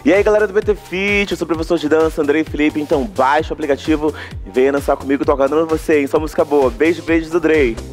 E aí, galera do BT Fit, eu sou o professor de dança, Andrei Felipe, então baixa o aplicativo e venha dançar comigo tocando você, hein? Só música boa. Beijo, beijos do Drey.